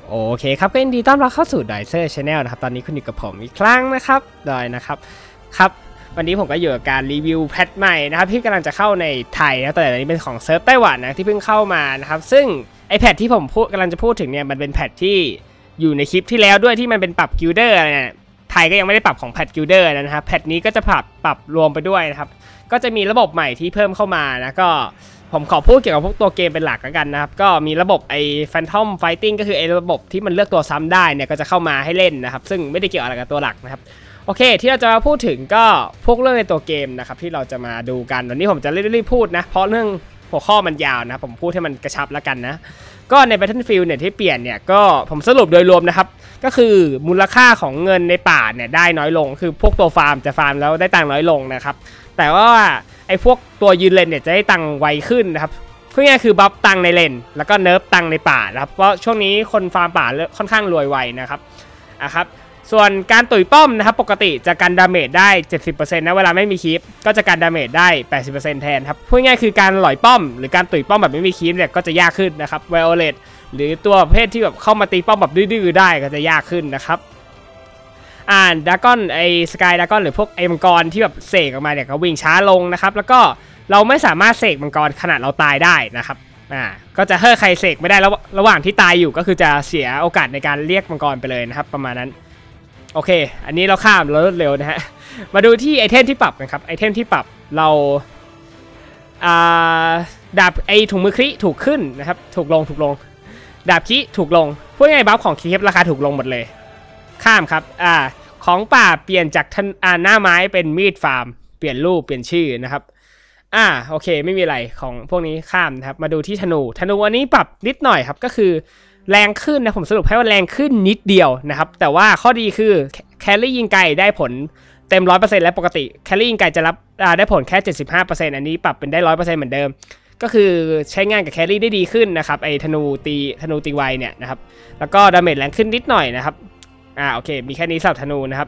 โอเคครับก็ยินดีต้อนรับเข้าสู่ดอยเซอร์ชาแนลนะครับตอนนี้คุณอยู่กับผมอีกครั้งนะครับดอยนะครับครับวันนี้ผมก็อยู่กับการรีวิวแพทใหม่นะครับที่กำลังจะเข้าในไทยนะแต่อันนี้เป็นของเซิร์ฟไต้หวันนะที่เพิ่งเข้ามานะครับซึ่งไอแพทที่ผมกำลังจะพูดถึงเนี่ยมันเป็นแพทที่อยู่ในคลิปที่แล้วด้วยที่มันเป็นปรับกิลเดอร์เนี่ยไทยก็ยังไม่ได้ปรับของแพทกิลเดอร์นะครับแพทนี้ก็จะปรับรวมไปด้วยนะครับก็จะมีระบบใหม่ที่เพิ่มเข้ามานะก็ผมขอพูดเกี่ยวกับพวกตัวเกมเป็นหลักแล้วกันนะครับก็มีระบบไอ้ Phantom Fighting ก็คือไอ้ระบบที่มันเลือกตัวซ้ำได้เนี่ยก็จะเข้ามาให้เล่นนะครับซึ่งไม่ได้เกี่ยวอะไรกับตัวหลักนะครับโอเคที่เราจะมาพูดถึงก็พวกเรื่องในตัวเกมนะครับที่เราจะมาดูกันวันนี้ผมจะรีบพูดนะเพราะเรื่องหัวข้อมันยาวนะผมพูดให้มันกระชับแล้วกันนะก็ใน Battlefield เนี่ยที่เปลี่ยนเนี่ยก็ผมสรุปโดยรวมนะครับก็คือมูลค่าของเงินในป่าเนี่ยได้น้อยลงคือพวกตัวฟาร์มจะฟาร์มแล้วได้ตังค์น้อยลงนะครับแต่ว่าไอ้พวกตัวยืนเลนเนี่ยจะได้ตังค์ไวขึ้นนะครับเพื่อง่ายคือบัฟตังในเลนแล้วก็เนิร์ฟตังในป่านะครับเพราะช่วงนี้คนฟาร์มป่าค่อนข้างรวยไวนะครับครับส่วนการตุ๋ยป้อมนะครับปกติจะกันดาเมจได้ 70% นะเวลาไม่มีคีปก็จะกันดาเมจได้ 80% แทนครับพูดง่ายคือการหล่อยป้อมหรือการตุ๋ยป้อมแบบไม่มีคีปเนี่ยก็จะยากขึ้นนะครับไวโอเลตหรือตัวประเภทที่แบบเข้ามาตีป้อมแบบดื้อๆได้ก็จะยากขึ้นนะครับดราก้อนไอสกายดราก้อนหรือพวกไอมังกรที่แบบเสกออกมาเนี่ยก็วิ่งช้าลงนะครับแล้วก็เราไม่สามารถเสกมังกรขนาดเราตายได้นะครับก็จะใครเสกไม่ได้ระหว่างที่ตายอยู่ก็คือจะเสียโอกาสในการเรียกมังกรไปเลยนะครับประมาณนั้นโอเคอันนี้เราข้ามรวดเร็วนะฮะมาดูที่ไอเทมที่ปรับกันครับไอเทมที่ปรับเราดาบไอถุงมือคริถูกขึ้นนะครับถูกลงดาบคิถูกลงพูดง่ายๆบัฟของคีราคาถูกลงหมดเลยข้ามครับของป่าเปลี่ยนจากหน้าไม้เป็นมีดฟาร์มเปลี่ยนรูปเปลี่ยนชื่อนะครับโอเคไม่มีอะไรของพวกนี้ข้ามนะครับมาดูที่ธนูอันนี้ปรับนิดหน่อยครับก็คือแรงขึ้นนะผมสรุปให้ว่าแรงขึ้นนิดเดียวนะครับแต่ว่าข้อดีคือแครี่ยิงไกลได้ผลเต็ม 100% และปกติแครี่ยิงไกลจะรับได้ผลแค่ 75% อันนี้ปรับเป็นได้ 100% เหมือนเดิมก็คือใช้งานกับแครี่ได้ดีขึ้นนะครับไอ้ธนูตีไวเนี่ยนะครับแล้วก็ดาเมจแรงขึ้นนิดหน่อยนะครับโอเคมีแค่นี้สำหรับธนูนะครับ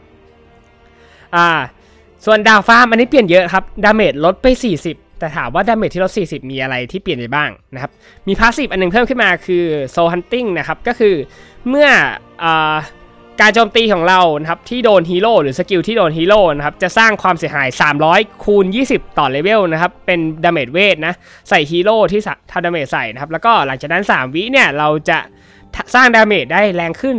ส่วนดาวฟ้าอันนี้เปลี่ยนเยอะครับดาเมจลดไป40แต่ถามว่าดาเมจที่ลด40มีอะไรที่เปลี่ยนไปบ้างนะครับมีพาสซีฟอันนึงเพิ่มขึ้นมาคือโซลฮันติ้งนะครับก็คือเมื่อการโจมตีของเรานะครับที่โดนฮีโร่หรือสกิลที่โดนฮีโร่นะครับจะสร้างความเสียหาย300คูณ20ต่อเลเวลนะครับเป็นดาเมจเวทนะใส่ฮีโร่ที่ทำดาเมจใส่นะครับแล้วก็หลังจากนั้น3วิเนี่ยเราจะสร้างดาเมจได้แรงขึ้น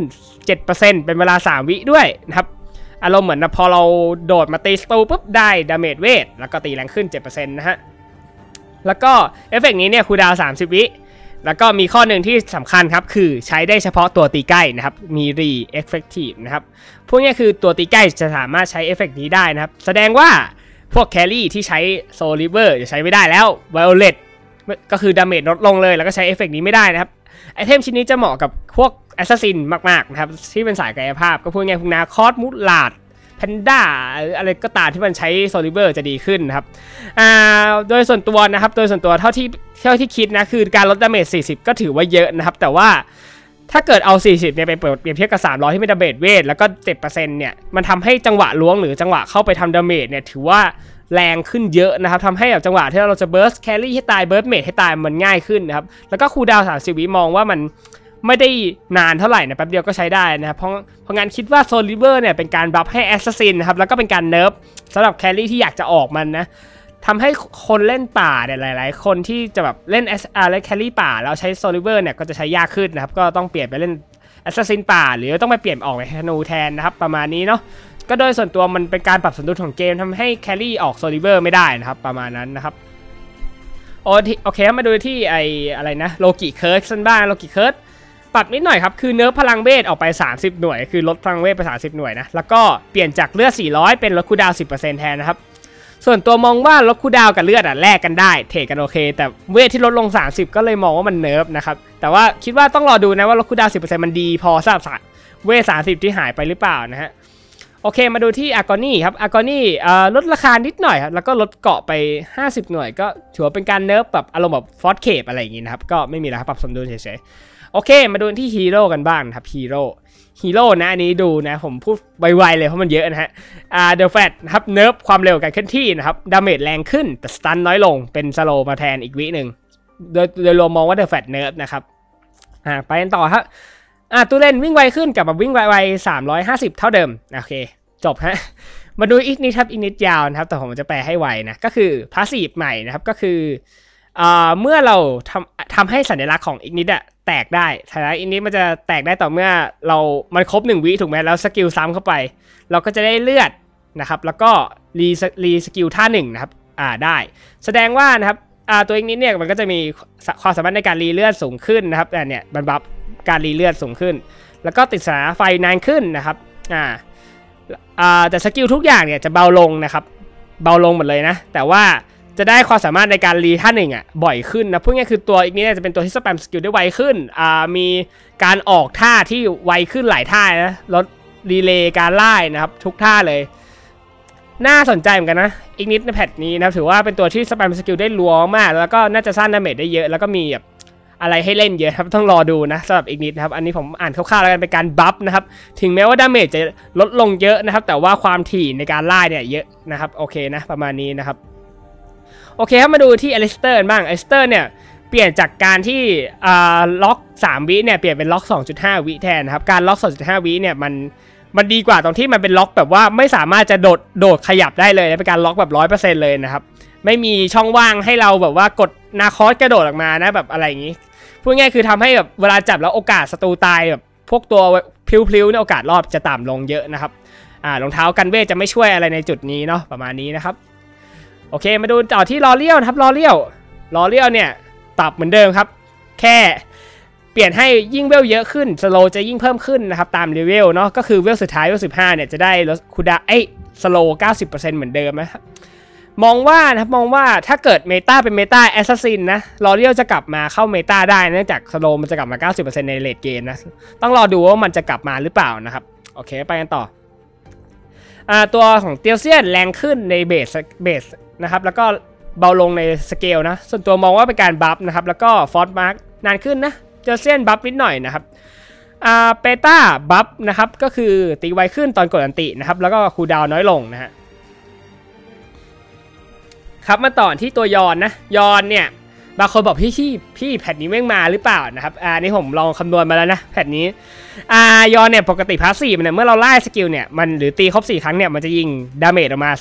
7% เป็นเวลา3วิด้วยนะครับอารมณ์เหมือนพอเราโดดมาตีสตูปุ๊บได้ดาเมจเวทแล้วก็ตีแรงขึ้น 7% นะฮะแล้วก็เอฟเฟกต์นี้เนี่ยคูลดาวน์30วิแล้วก็มีข้อหนึ่งที่สำคัญครับคือใช้ได้เฉพาะตัวตีใกล้นะครับมีรีเอฟเฟกตีฟนะครับพวกนี้คือตัวตีใกล้จะสามารถใช้เอฟเฟกต์นี้ได้นะครับแสดงว่าพวกแครี่ที่ใช้โซลริเวอร์จะใช้ไม่ได้แล้วไวโอเลตก็คือดาเมจลดลงเลยแล้วก็ใช้เอฟเฟกต์นี้ไม่ได้นะครับไอเทมชิ้นนี้จะเหมาะกับพวกแอสซัสซินมากๆนะครับที่เป็นสายกายภาพก็พูดง่ายๆพวกนาคอสมูลาดแพนด้าอะไรก็ตามที่มันใช้โซลิเวอร์จะดีขึ้นนะครับโดยส่วนตัวนะครับโดยส่วนตัวเท่าที่คิดนะคือการลดดาเมจ40ก็ถือว่าเยอะนะครับแต่ว่าถ้าเกิดเอา40เนี่ยไปเปรียบเทียบกับ300ที่เป็นดาเมจเวทแล้วก็ 7% เนี่ยมันทำให้จังหวะล้วงหรือจังหวะเข้าไปทำดาเมจเนี่ยถือว่าแรงขึ้นเยอะนะครับทำให้แบบจังหวะที่เราจะเบิร์สแครี่ให้ตายเบิร์สเมจให้ตายมันง่ายขึ้นนะครับแล้วก็คูลดาวน์30วิมองว่ามันไม่ได้นานเท่าไหร่นะแป๊บเดียวก็ใช้ได้นะครับเพราะงั้นคิดว่าโซลริเวอร์เนี่ยเป็นการบัฟให้แอสซัสซินนะครับแล้วก็เป็นการเนิร์ฟสำหรับแครี่ที่อยากจะออกมันนะทำให้คนเล่นป่าเนี่ยหลายๆคนที่จะแบบเล่นเล่นแครี่ป่าแล้วใช้โซลริเวอร์เนี่ยก็จะใช้ยากขึ้นนะครับก็ต้องเปลี่ยนไปเล่นแอสซัสซินป่าหรือต้องไปเปลี่ยนออกไปธนูแทนนะครับประมาณนี้เนาะก็โดยส่วนตัวมันเป็นการปรับสมดุลของเกมทำให้แครี่ออกโซลิเวอร์ไม่ได้นะครับประมาณนั้นนะครับโอเคมาดูที่อะไรนะโลกิเคิร์สบ้างโลกิเคิร์สปรับนิดหน่อยครับคือเนิร์ฟพลังเวทออกไป30หน่วยคือลดพลังเวทไป30หน่วยนะแล้วก็เปลี่ยนจากเลือด400เป็นลดคูลดาวน์ 10% แทนนะครับส่วนตัวมองว่าลดคูลดาวน์กับเลือดแลกกันได้เทรดกันโอเคแต่เวทที่ลดลง30ก็เลยมองว่ามันเนิร์ฟนะครับแต่ว่าคิดว่าต้องรอดูนะว่าลดคูลดาวน์ 10% มันดีพอสำหรับเวท30ที่หายไปหรือเปล่านะฮะโอเคมาดูที่อากอนี่ครับอากอนี่ลดราคานิดหน่อยครับแล้วก็ลดเกาะไป50หน่วยก็ถือว่าเป็นการเนิร์ฟแบบอารมณ์แบบฟอสเคปอะไรอย่างงี้นะครับก็ไม่มีอะไรครับปรับสมดุลเฉยๆโอเคมาดูที่ฮีโร่กันบ้างครับฮีโร่นะอันนี้ดูนะผมพูดไวๆเลยเพราะมันเยอะนะฮะเดลแฟตนะครับเนิร์ฟความเร็วการเคลื่อนที่นะครับดาเมจแรงขึ้นแต่สตันน้อยลงเป็นสโลมาแทนอีกวิหนึ่งโดยรวมมองว่าเดลแฟตเนิร์ฟนะครับไปกันต่อครับตูเลนวิ่งไวขึ้นกับแบบวิ่งไว350เท่าเดิมโอเคจบฮะมาดูอีกนิดครับอีกนิดยาวนะครับแต่ผมจะแปลให้ไวนะก็คือพาสซีฟใหม่นะครับก็คือเมื่อเราทำให้สัญลักษณ์ของอีกนิดแตกได้สัญลักษณ์อีกนิดมันจะแตกได้ต่อเมื่อมันครบ1 วิถูกไหมแล้วสกิลซ้ำเข้าไปเราก็จะได้เลือดนะครับแล้วก็รีสกิลท่า1นะครับได้แสดงว่านะครับตัวอีกนิดเนี่ยมันก็จะมีความสามารถในการรีเลือดสูงขึ้นนะครับเนี่ยมันบัฟการรีเลือดสูงขึ้นแล้วก็ติดสถานะไฟนานขึ้นนะครับแต่สกิลทุกอย่างเนี่ยจะเบาลงนะครับเบาลงหมดเลยนะแต่ว่าจะได้ความสามารถในการรีท่า1บ่อยขึ้นนะพูดง่ายคือตัวอีกนี้จะเป็นตัวที่สแปมสกิลได้ไวขึ้นมีการออกท่าที่ไวขึ้นหลายท่านะลดรีเลย์การไล่นะครับทุกท่าเลยน่าสนใจเหมือนกันนะอีกนิดในแพทนี้นะถือว่าเป็นตัวที่สแปมสกิลได้รัวมากแล้วก็น่าจะสร้างดาเมจได้เยอะแล้วก็มีแบบอะไรให้เล่นเยอะครับต้องรอดูนะสำหรับอีกนิดนะครับอันนี้ผมอ่านคร่าวๆแล้วกันเป็นการบัฟนะครับถึงแม้ว่าดาเมจจะลดลงเยอะนะครับแต่ว่าความถี่ในการไล่เนี่ยเยอะนะครับโอเคนะประมาณนี้นะครับโอเคครับมาดูที่อลิสเตอร์บ้างอลิสเตอร์เนี่ยเปลี่ยนจากการที่ล็อก3 วิเนี่ยเปลี่ยนเป็นล็อก 2.5 วิแทนนะครับการล็อก 2.5 วิเนี่ยมันดีกว่าตรงที่มันเป็นล็อกแบบว่าไม่สามารถจะโดดขยับได้เลยเป็นการล็อกแบบ 100% เลยนะครับไม่มีช่องว่างให้เราแบบว่ากดนาคอสกระโดดออกมานะแบบอะไรอย่างนี้พูดง่ายคือทำให้แบบเวลาจับแล้วโอกาสศัตรูตายแบบพวกตัวพลิ้วๆเนี่ยโอกาสรอดจะต่ำลงเยอะนะครับรองเท้ากันเวทจะไม่ช่วยอะไรในจุดนี้เนาะประมาณนี้นะครับโอเคมาดูต่อที่ลอเลียวนะครับลอเลียวเนี่ยปรับเหมือนเดิมครับแค่เปลี่ยนให้ยิ่งเวลเยอะขึ้นสโลจะยิ่งเพิ่มขึ้นนะครับตามเลเวลเนาะก็คือเวลสุดท้ายเวล15เนี่ยจะได้ลดคูดาสโล 90% เหมือนเดิมนะครับมองว่าถ้าเกิดเมตาเป็นเมตาแอสซัสซินนะลอเรียลจะกลับมาเข้าเมตาได้เนื่องจากสโลมันจะกลับมา 90% ในเลดเกมนะต้องรอดูว่ามันจะกลับมาหรือเปล่านะครับโอเคไปกันต่อตัวของเตียวเซียนแรงขึ้นในเบสนะครับแล้วก็เบาลงในสเกลนะส่วนตัวมองว่าเป็นการบัฟนะครับแล้วก็ฟอสมาร์กนานขึ้นนะเตียวเซียนบัฟนิดหน่อยนะครับเปต้าบัฟนะครับก็คือตีไวขึ้นตอนกดอันตินะครับแล้วก็คูลดาวน์น้อยลงนะฮะครับมาต่อที่ตัวยอนนะยอนเนี่ยบางคนบอกพี่แพทนี้แม่งมาหรือเปล่านะครับนี่ผมลองคำนวณมาแล้วนะแพทนี้ยอนเนี่ยปกติพาสซีฟเนี่ยเมื่อเราไล่สกิลเนี่ยมันหรือตีครบ4 ครั้งเนี่ยมันจะยิงดาเมจออกมา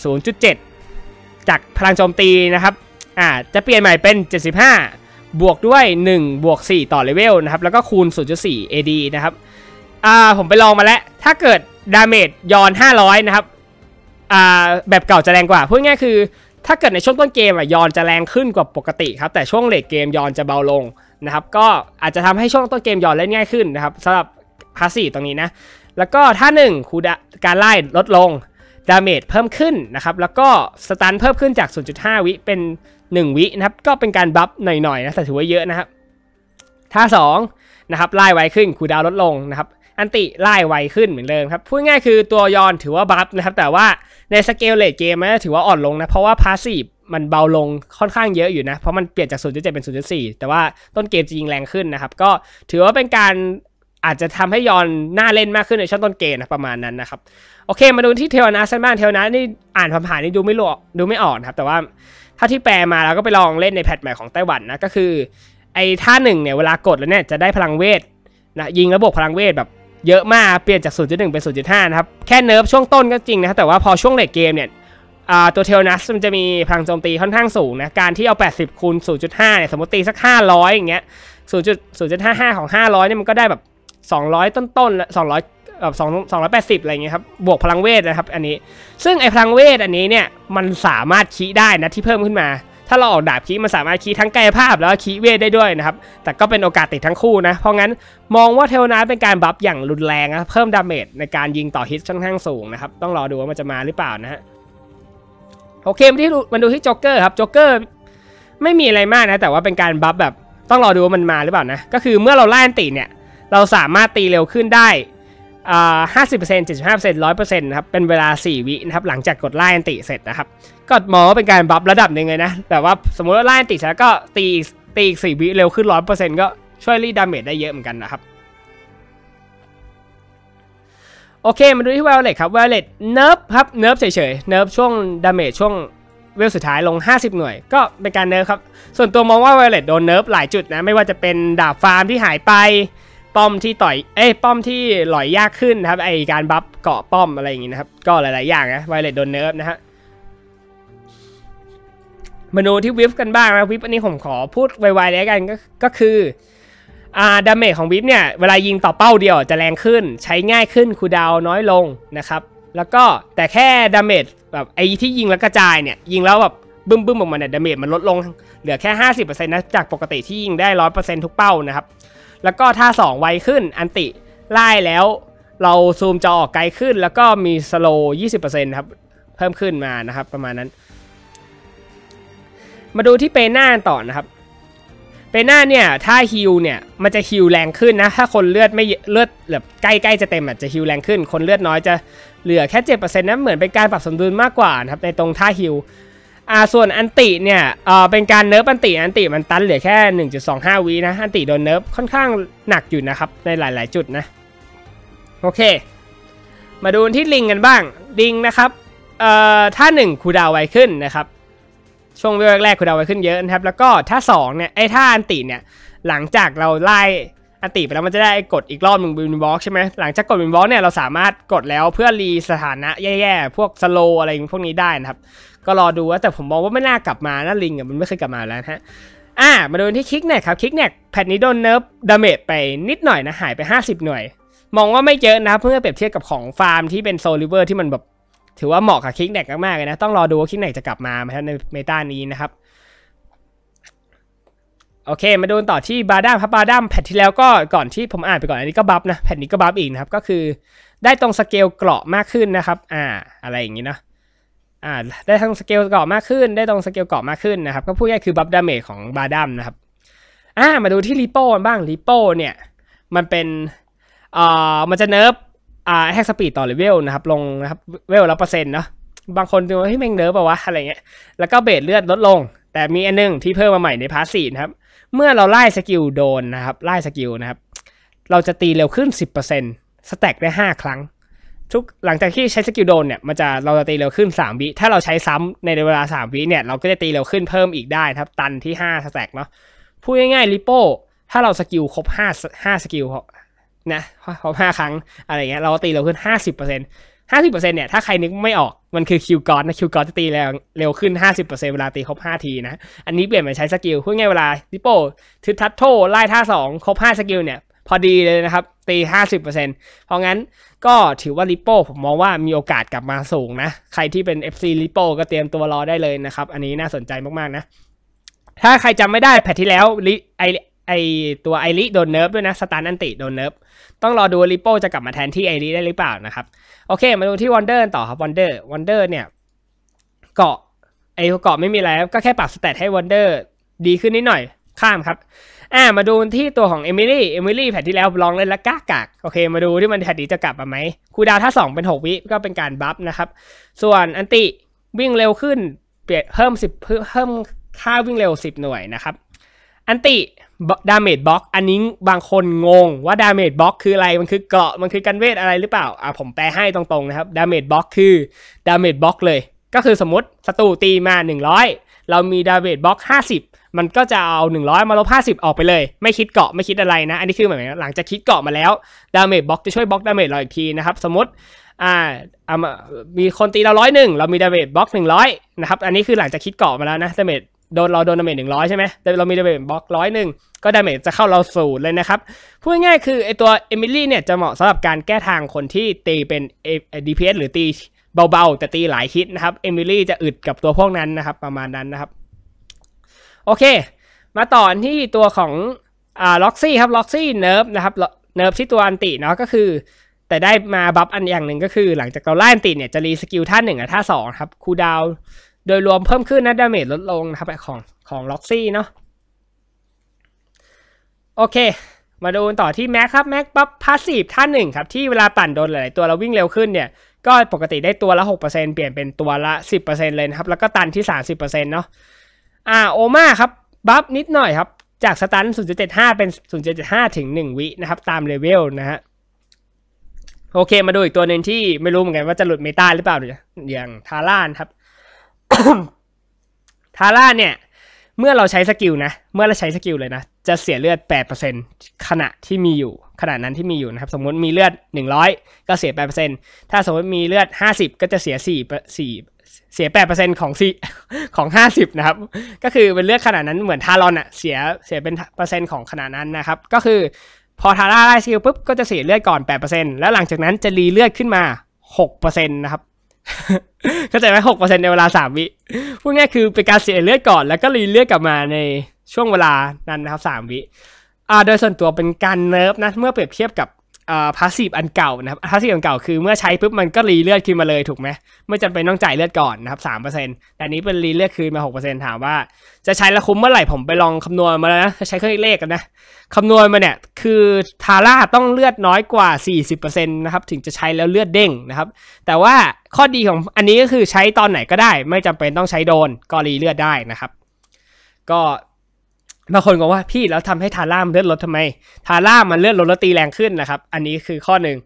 0.7 จากพลังโจมตีนะครับจะเปลี่ยนใหม่เป็น75บวกด้วย1บวก4ต่อเลเวลนะครับแล้วก็คูณ 0.4 AD นะครับผมไปลองมาแล้วถ้าเกิดดาเมจยอน500นะครับแบบเก่าจะแรงกว่าพูดง่ายคือถ้าเกิดในช่วงต้นเกมยอนจะแรงขึ้นกว่าปกติครับแต่ช่วงเลทเกมยอนจะเบาลงนะครับก็อาจจะทำให้ช่วงต้นเกมยอนเล่นง่ายขึ้นนะครับสำหรับพาสซีฟตรงนี้นะแล้วก็ถ้า1คูการไล่ลดลงดาเมจเพิ่มขึ้นนะครับแล้วก็สตันเพิ่มขึ้นจาก 0.5 วิเป็น1 วินะครับก็เป็นการบัฟหน่อยๆนะแต่ถือว่าเยอะนะครับถ้า2นะครับไล่ไวขึ้นคูลดาวน์ลดลงนะครับอันติไล่ไวขึ้นเหมือนเดิมครับพูดง่ายคือตัวยอนถือว่าบัฟนะครับแต่ว่าในสเกลเลทเกมมันถือว่าอ่อนลงนะเพราะว่าพาสซีฟมันเบาลงค่อนข้างเยอะอยู่นะเพราะมันเปลี่ยนจาก 0.7 เป็น 0.4 แต่ว่าต้นเกมจะยิงแรงขึ้นนะครับก็ถือว่าเป็นการอาจจะทำให้ยอนน่าเล่นมากขึ้นในช่วงต้นเกมนะประมาณนั้นนะครับโอเคมาดูที่เทวนาบ้างเทวนานี่อ่านผ่านๆนี่ดูไม่ออกนะครับแต่ว่าถ้าที่แปลมาแล้วก็ไปลองเล่นในแพทใหม่ของไต้หวันนะก็คือไอ้ท่า1เนี่ยเวลากดแล้วเนี่ยจะได้พลังเวทนะยิงแล้วบวกพลังเวทแบบเยอะมากเปลี่ยนจาก 0.1 เป็น 0.5 นะครับแค่เนิร์ฟช่วงต้นก็จริงนะแต่ว่าพอช่วงเลทเกมเนี่ยตัวเทลนัสมันจะมีพลังโจมตีค่อนข้างสูงนะการที่เอา80คูณ 0.5 เนี่ยสมมติตีสัก500อย่างเงี้ย 0.55 ของ500เนี่ยมันก็ได้แบบ200ต้นๆละ200แบบ280อะไรเงี้ยครับบวกพลังเวทนะครับอันนี้ซึ่งไอ้พลังเวทอันนี้เนี่ยมันสามารถคีได้นะที่เพิ่มขึ้นมาถ้าเราออกดาบคีมันสามารถคีทั้งกายภาพแล้วก็คีเวทได้ด้วยนะครับแต่ก็เป็นโอกาสติดทั้งคู่นะเพราะงั้นมองว่าเทลนาเป็นการบัฟอย่างรุนแรงนะเพิ่มดาเมจในการยิงต่อฮิตค่อนข้างสูงนะครับต้องรอดูว่ามันจะมาหรือเปล่านะฮะโอเคมาดูที่จ็อกเกอร์ครับจ็อกเกอร์ไม่มีอะไรมากนะแต่ว่าเป็นการบัฟแบบต้องรอดูว่ามันมาหรือเปล่านะก็คือเมื่อเราไล่อันติเนี่ยเราสามารถตีเร็วขึ้นได้50% 75% 100% นะครับเป็นเวลา4 วินะครับหลังจากกดไล่อันติเสร็จนะครับก็มองว่าเป็นการบัฟระดับหนึ่งเลยนะแต่ว่าสมมติว่าไล่อันติเสร็จแล้วก็ตีอีก4 วิเร็วขึ้น 100% ก็ช่วยรีดดาเมจได้เยอะเหมือนกันนะครับโอเคมาดูที่ Violet ครับ Violet เนิร์ฟครับเนิร์ฟเฉยๆเนิร์ฟช่วงดาเมจช่วงเวลสุดท้ายลง50 หน่วยก็เป็นการเนิร์ฟครับส่วนตัวมองว่า Violet โดนเนิร์ฟหลายจุดนะไม่ว่าจะเป็นดาบฟาร์มที่หายไปป้อมที่ต่อยป้อมที่หลอยยากขึ้นนะครับการบัฟเกาะป้อมอะไรอย่างงี้นะครับก็หลายๆอย่างนะไวเลตโดนเนิร์ฟนะฮะมาดูที่วิฟกันบ้างนะวิฟอันนี้ผมขอพูดไวๆแล้วกันก็คือดาเมจของวิฟเนี่ยเวลายิงต่อเป้าเดียวจะแรงขึ้นใช้ง่ายขึ้นคูลดาวน์น้อยลงนะครับแล้วก็แต่แค่ดาเมจแบบที่ยิงแล้วกระจายเนี่ยยิงแล้วแบบบึ้มออกมาเนี่ยดาเมจมันลดลงเหลือแค่ 50% นะจากปกติที่ยิงได้ 100% ทุกเป้านะครับแล้วก็ท่า2ไวขึ้นอันติไล่แล้วเราซูมจอออกไกลขึ้นแล้วก็มีสโลว์ 20% ครับเพิ่มขึ้นมานะครับประมาณนั้นมาดูที่เปน่าต่อนะครับเปน่าเนี่ยถ้าฮิลเนี่ยมันจะฮิลแรงขึ้นนะถ้าคนเลือดไม่เลือดแบบใกล้จะเต็มจะฮิลแรงขึ้นคนเลือดน้อยจะเหลือแค่ 7% นะเหมือนเป็นการปรับสมดุลมากกว่านะครับในตรงท่าฮิลส่วนอันติเนี่ยเป็นการเนิร์ฟอันติมันตันเหลือแค่ 1.25 วินะอันติโดนเนิร์ฟค่อนข้างหนักอยู่นะครับในหลายๆจุดนะโอเคมาดูที่ลิงกันบ้างลิงนะครับท่า1คูลดาวน์ไวขึ้นนะครับช่วงแรกคูลดาวน์ไวขึ้นเยอะนะครับแล้วก็ท่า2เนี่ยท่าอันติเนี่ยหลังจากเราไล่อันติไปแล้วมันจะได้กดอีกรอบนึงวินบล็อกใช่ไหมหลังจากกดวินบล็อกเนี่ยเราสามารถกดแล้วเพื่อรีสถานะแย่ๆพวกสโลอะไรพวกนี้ได้นะครับก็รอดูว่าแต่ผมมองว่าไม่น่ากลับมานะลิงมันไม่เคยกลับมาแล้วฮะมาดูที่คิกแนกครับคิกแนกแพทนี้โดนเนิร์ฟดาเมจไปนิดหน่อยนะหายไป50หน่วยมองว่าไม่เยอะนะครับเมื่อเปรียบเทียบกับของฟาร์มที่เป็นโซลิเวอร์ที่มันแบบถือว่าเหมาะกับคิกแนกมากๆเลยนะต้องรอดูว่าคิกแนกจะกลับมาไหมในเมตานี้นะครับโอเคมาดูต่อที่บาดัมครับบาดัมแพทที่แล้วก็ก่อนที่ผมอ่านไปก่อนอันนี้ก็บัฟนะแพทนี้ก็บัฟอีกนะครับก็คือได้ตรงสเกลเกราะมากขึ้นนะครับอะไรอย่างนี้นะได้ทั้งสเกลเกาะมากขึ้นได้ตรงสเกลเกาะมากขึ้นนะครับก็พูดง่ายคือบัฟดาเมจของบาดัมนะครับมาดูที่ริโป้บ้างริโป้เนี่ยมันเป็นมันจะเนิร์ฟแฮกสปีดต่อเลเวลนะครับลงนะครับเวลละ%เนาะบางคนดูว่าเฮ้ยแม่งเนิร์ฟป่าวะอะไรเงี้ยแล้วก็เบสเลือดลดลงแต่มีอันนึงที่เพิ่มมาใหม่ในพาสซีฟนะครับเมื่อเราไล่สกิลโดนนะครับไล่สกิลนะครับเราจะตีเร็วขึ้น 10% สแต็กได้5ครั้งหลังจากที่ใช้สกิลโดนเนี่ยเราจะตีเร็วขึ้น3วิถ้าเราใช้ซ้ำในเวลา3วิเนี่ยเราก็จะตีเร็วขึ้นเพิ่มอีกได้ครับตันที่5สแต็กเนาะพูดง่ายๆริโป้ถ้าเราสกิลครบ5สกิลนะครบ5ครั้งอะไรเงี้ยเราตีเร็วขึ้น 50% เนี่ยถ้าใครนึกไม่ออกมันคือคิวกอร์นะคิวกอร์จะตีเร็วขึ้น 50% เวลาตีครบ5ทีนะอันนี้เปลี่ยนมาใช้สกิลพูดง่ายเวลาริโป้ทึดทัตโต้ไล่ท่า2ครบ5สกิลเนี่ยพอดีเลยนะครับตี 50% เพราะงั้นก็ถือว่าริโป้ผมมองว่ามีโอกาสกลับมาสูงนะใครที่เป็น FC ริโป้ก็เตรียมตัวรอได้เลยนะครับอันนี้น่าสนใจมากๆนะถ้าใครจำไม่ได้แพทที่แล้วตัวไอริโดนเนิร์ฟด้วยนะสตาร์อันติโดนเนิร์ฟต้องรอดูริโป้จะกลับมาแทนที่ไอริได้หรือเปล่านะครับโอเคมาดูที่วันเดอร์ต่อครับวันเดอร์เนี่ยเกาะไม่มีอะไรก็แค่ปรับสเตตให้วันเดอร์ดีขึ้นนิดหน่อยข้ามครับมาดูที่ตัวของเอมิลี่แพทที่แล้วลองเล่นแล้วกากโอเคมาดูที่มันแพทนี้จะกลับมาไหมคูลดาวน์ท่า2เป็น6วิก็เป็นการบัฟนะครับส่วนอันติวิ่งเร็วขึ้นเพิ่มค่าวิ่งเร็ว10หน่วยนะครับอันติดาเมจบล็อกอันนี้บางคนงงว่าดาเมจบล็อกคืออะไรมันคือเกราะมันคือกันเวทอะไรหรือเปล่าผมแปลให้ตรงๆนะครับดาเมจบล็อกคือดาเมจบล็อกเลยก็คือสมมติศัตรูตีมา100เรามีดาเมจบล็อก50มันก็จะเอา100มาลบ50ออกไปเลยไม่คิดเกาะไม่คิดอะไรนะอันนี้คือเหมือนหลังจากคิดเกาะมาแล้วดาเมจบล็อกจะช่วยบล็อกดาเมจเราอีกทีนะครับสมมติมีคนตีเรา101เรามีดาเมจบล็อก100นะครับอันนี้คือหลังจากคิดเกาะมาแล้วนะดาเมจโดนดาเมจ100ใช่ไหมแต่เรามีดาเมจบล็อก101ก็ดาเมจจะเข้าเรา0เลยนะครับพูดง่ายๆคือไอตัวเอมิลี่เนี่ยจะเหมาะสำหรับการแก้ทางคนที่ตีเป็น DPS หรือตีเบาๆแต่ตีหลายฮิตนะครับเอมิลี่จะอึดกับตัวพวกนั้นนะครับประมาณนั้นนะครับโอเคมาต่อที่ตัวของล็อกซี่ครับล็อกซี่เนิร์ฟนะครับเนิร์ฟที่ตัวอันติเนาะก็คือแต่ได้มาบัฟอันอย่างหนึ่งก็คือหลังจากเราไล่อันติเนี่ยจะรีสกิลท่า1กับท่า2ครับคูลดาวน์โดยรวมเพิ่มขึ้นนะดาเมจลดลงนะครับของล็อกซี่เนาะโอเคมาดูต่อที่แม็กครับแม็กปั๊บพาสซีฟท่า1ครับที่เวลาปั่นโดนหลายๆตัวเราวิ่งเร็วขึ้นเนี่ยก็ปกติได้ตัวละ 6% เปลี่ยนเป็นตัวละ 10% เลยนะครับแล้วก็ตันที่ 30% เนาะโอมาครับบัฟนิดหน่อยครับจากสตัน 0.75 เป็น 0.75 ถึง1วินะครับตามเลเวลนะฮะโอเคมาดูอีกตัวหนึ่งที่ไม่รู้เหมือนกันว่าจะหลุดเมตาหรือเปล่าอย่างทาร่าครับ ทาร่าเนี่ยเมื่อเราใช้สกิลนะเมื่อเราใช้สกิลเลยนะจะเสียเลือด 8% ขณะที่มีอยู่ขณะนั้นที่มีอยู่นะครับสมมุติมีเลือด100ก็เสีย 8% ถ้าสมมติมีเลือด50ก็จะเสียเสีย 8% ของ50นะครับก็คือเป็นเลือดขนาดนั้นเหมือนทารอนอ่ะเสียเป็นเปอร์เซ็นต์ของขนาดนั้นนะครับก็คือพอทาร่าได้สกิลปุ๊บก็จะเสียเลือดก่อน 8% แล้วหลังจากนั้นจะรีเลือดขึ้นมา 6% นะครับ เข้าใจไหม 6% ในเวลา3 วิพูดง่ายคือเป็นการเสียเลือดก่อนแล้วก็รีเลือดกลับมาในช่วงเวลานั้นนะครับ3 วิโดยส่วนตัวเป็นการเนิร์ฟนะเมื่อเปรียบเทียบกับพาสซีฟอันเก่านะครับพาสซีฟอันเก่าคือเมื่อใช้ปุ๊บมันก็รีเลือดคืนมาเลยถูกไหมไม่จำเป็นต้องจ่ายเลือดก่อนนะครับ 3% แต่นี้เป็นรีเลือดคืนมา 6% ถามว่าจะใช้แล้วคุ้มเมื่อไหร่ผมไปลองคำนวณมาแล้วนะใช้เครื่องเลขกันนะคำนวณมาเนี่ยคือทาร่าต้องเลือดน้อยกว่า 40% นะครับถึงจะใช้แล้วเลือดเด้งนะครับแต่ว่าข้อดีของอันนี้ก็คือใช้ตอนไหนก็ได้ไม่จำเป็นต้องใช้โดนก็รีเลือดได้นะครับก็บางคนก็ว่าพี่แล้วทำให้ทาร่าเลือดลดทำไมทาร่ามันเลือดลดแล้วตีแรงขึ้นนะครับอันนี้คือข้อหนึ่ง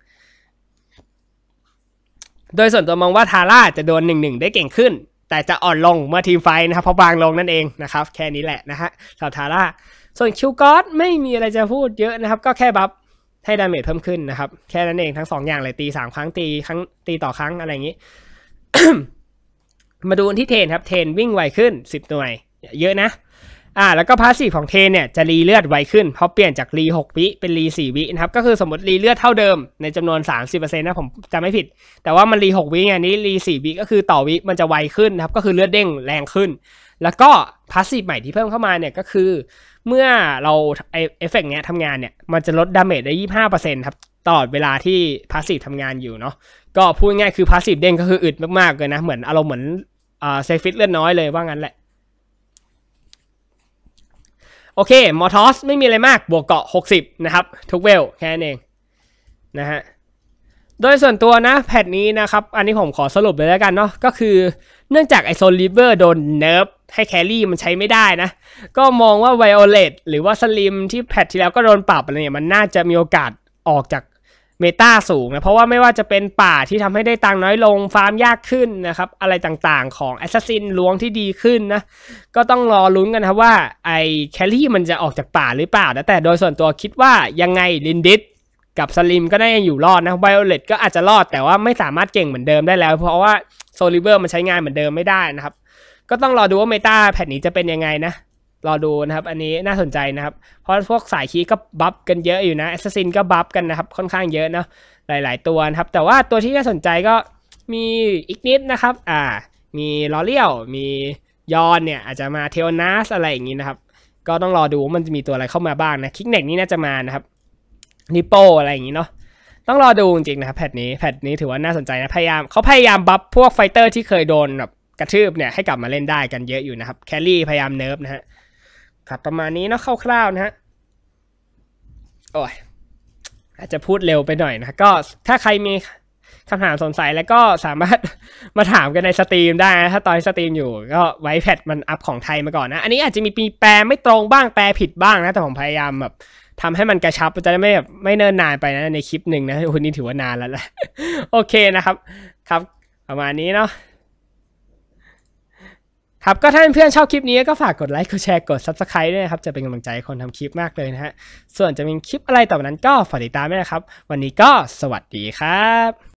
โดยส่วนตัวมองว่าทาร่าจะโดน1-1ได้เก่งขึ้นแต่จะอ่อนลงเมื่อทีมไฟนะครับเพราะบางลงนั่นเองนะครับแค่นี้แหละนะฮะสำหรับทาร่าส่วนคิวกอสไม่มีอะไรจะพูดเยอะนะครับก็แค่บัฟให้ดาเมจเพิ่มขึ้นนะครับแค่นั้นเองทั้ง2อย่างเลยตี3 ครั้งตีต่อครั้งอะไรอย่างนี้ มาดูที่เทนครับเทนวิ่งไวขึ้น10 หน่วยเยอะนะแล้วก็พาสซีฟของเทนเนี่ยจะรีเลือดไวขึ้นเพราะเปลี่ยนจากรี6 วิเป็นรี4 วินะครับก็คือสมมติรีเลือดเท่าเดิมในจำนวน 30% นะผมจำไม่ผิดแต่ว่ามันรี6 วิไงนี้รี4 วิก็คือต่อวิมันจะไวขึ้นนะครับก็คือเลือดเด้งแรงขึ้นแล้วก็พาสซีฟใหม่ที่เพิ่มเข้ามาเนี่ยก็คือเมื่อเราเอฟเฟกต์เนี้ยทำงานเนี่ยมันจะลดดาเมจได้ 25% ครับตลอดเวลาที่พาสซีฟทำงานอยู่เนาะก็พูดง่ายคือพาสซีฟเด้งก็คืออึดมากๆเลยนะเหมือนอารมณ์เหมือนเซฟิตเลือดน้อยเลยว่างั้นแหละโอเคมอร์ทอสไม่มีอะไรมากบวกเกาะ60นะครับทุกเวลแค่นั้นเองนะฮะโดยส่วนตัวนะแพทนี้นะครับอันนี้ผมขอสรุปเลยแล้วกันเนาะก็คือเนื่องจากไอโซนลิเวอร์โดนเนิร์ฟให้แครี่มันใช้ไม่ได้นะก็มองว่าไวโอเลตหรือว่าสลิมที่แพทที่แล้วก็โดนปรับอะไรเนี่ยมันน่าจะมีโอกาสออกจากเมตาสูงนะเพราะว่าไม่ว่าจะเป็นป่าที่ทำให้ได้ตังค์น้อยลงฟาร์มยากขึ้นนะครับอะไรต่างๆของแอสซัสซินล้วงที่ดีขึ้นนะก็ต้องรอลุ้นกันครับว่าไอแครี่มันจะออกจากป่าหรือเปล่านะแต่โดยส่วนตัวคิดว่ายังไงลินดิสกับสลิมก็ได้ยังอยู่รอดนะไวโอเลตก็อาจจะรอดแต่ว่าไม่สามารถเก่งเหมือนเดิมได้แล้วเพราะว่าโซลิเวอร์มันใช้งานเหมือนเดิมไม่ได้นะครับก็ต้องรอดูว่าเมตาแพทนี้จะเป็นยังไงนะรอดูนะครับอันนี้น่าสนใจนะครับเพราะพวกสายคีก็บัฟกันเยอะอยู่นะแอสซัสซินก็บัฟกันนะครับค่อนข้างเยอะเนาะหลายๆตัวนะครับแต่ว่าตัวที่น่าสนใจก็มีอีกนิดนะครับมีลอเลียวมียอนเนี่ยอาจจะมาเทลนัสอะไรอย่างนี้นะครับก็ต้องรอดูว่ามันจะมีตัวอะไรเข้ามาบ้างนะคิกเน็กนี่น่าจะมานะครับนิโปอะไรอย่างนี้เนาะต้องรอดูจริงๆนะครับแพทนี้ถือว่าน่าสนใจนะเขาพยายามบัฟพวกไฟเตอร์ที่เคยโดนแบบกระทืบเนี่ยให้กลับมาเล่นได้กันเยอะอยู่นะครับแครี่พยายามเนิร์ฟนะฮะครับประมาณนี้เนาะคร่าวๆนะฮะโอ้ยอาจจะพูดเร็วไปหน่อยนะก็ถ้าใครมีคำถามสงสัยแล้วก็สามารถมาถามกันในสตรีมได้นะถ้าตอนสตรีมอยู่ก็ไว้แพทมันอัพของไทยมาก่อนนะอันนี้อาจจะมีแปลไม่ตรงบ้างแปลผิดบ้างนะแต่ผมพยายามแบบทำให้มันกระชับจะได้ไม่เนิ่นนานไปนะในคลิปหนึ่งนะวันนี้ถือว่านานแล้วแหละโอเคนะครับครับประมาณนี้เนาะครับก็ถ้าเพื่อนชอบคลิปนี้ก็ฝากกดไลค์กดแชร์กด Subscribe ด้วยนะครับจะเป็นกำลังใจให้คนทำคลิปมากเลยนะฮะส่วนจะมีคลิปอะไรต่อไปนั้นก็ฝากติดตามด้วยนะครับวันนี้ก็สวัสดีครับ